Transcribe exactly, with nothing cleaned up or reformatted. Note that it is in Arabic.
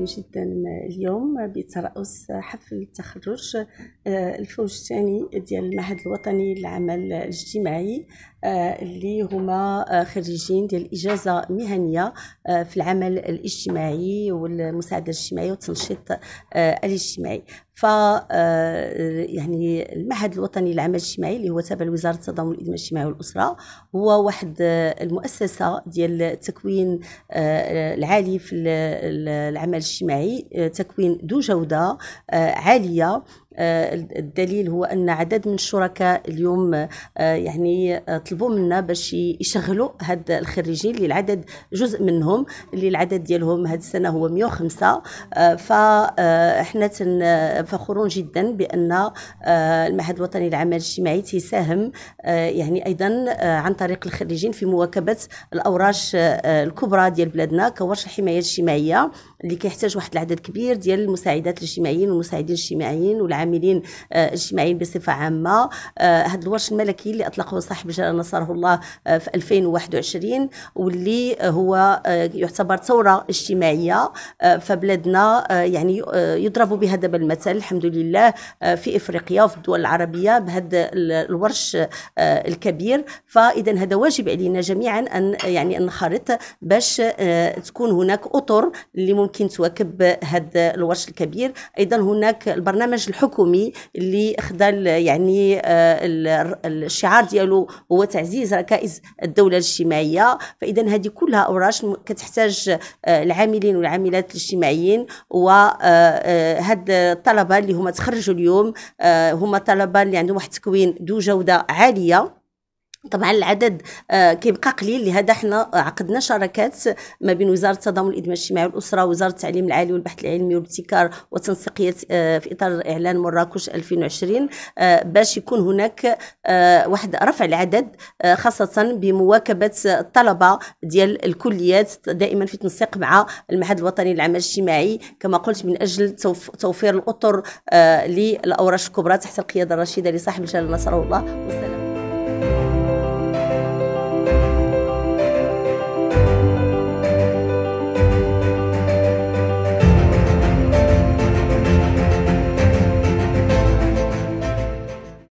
جدا اليوم بترأس حفل التخرج الفوج الثاني ديال المعهد الوطني للعمل الاجتماعي اللي هما خريجين ديال الإجازة المهنية في العمل الاجتماعي والمساعدة الاجتماعية والتنشيط الاجتماعي. ف يعني المعهد الوطني للعمل الاجتماعي اللي هو تابع لوزارة التضامن والإدماج الاجتماعي والأسرة هو واحد المؤسسة ديال التكوين العالي في العمل الاجتماعي، تكوين ذو جودة عالية. الدليل هو أن عدد من الشركاء اليوم يعني طلبوا منا باش يشغلوا هاد الخريجين اللي العدد جزء منهم اللي العدد ديالهم هاد السنة هو مئة وخمسة. فاحنا فخورون جدا بأن المعهد الوطني للعمل الاجتماعي تساهم يعني أيضا عن طريق الخريجين في مواكبة الأوراش الكبرى ديال بلادنا كورش الحماية الاجتماعية اللي كيحتاج واحد العدد كبير ديال المساعدات الاجتماعيين والمساعدين الاجتماعيين والعاملين الاجتماعيين بصفة عامة. هذا الورش الملكي اللي أطلقه صاحب الجلالة نصره الله في ألفين وواحد وعشرين واللي هو يعتبر ثورة اجتماعية فبلادنا يعني يضرب بها دابا المثل الحمد لله في إفريقيا وفي الدول العربية بهذا الورش الكبير. فإذا هذا واجب علينا جميعا أن يعني أن نخرط باش تكون هناك أطر اللي ممكن تواكب هذا الورش الكبير. أيضا هناك البرنامج الحكومي اللي خدال يعني الشعار ديالو هو تعزيز ركائز الدولة الاجتماعية. فإذا هذه كلها أوراش كتحتاج العاملين والعاملات الاجتماعيين، وهاد الطلبة اللي هما تخرجوا اليوم هما طلبة اللي عندهم واحد التكوين ذو جودة عالية. طبعا العدد آه كيبقى قليل، لهذا حنا عقدنا شراكات ما بين وزاره التضامن والإدماج الاجتماعي والاسره ووزاره التعليم العالي والبحث العلمي والابتكار والتنسيقيه آه في اطار اعلان مراكش ألفين وعشرين آه باش يكون هناك آه واحد رفع العدد آه خاصه بمواكبه الطلبه ديال الكليات دائما في تنسيق مع المعهد الوطني للعمل الاجتماعي كما قلت من اجل توفير الاطر آه للاوراش الكبرى تحت القياده الرشيده لصاحب الجلاله نصره الله والسلام.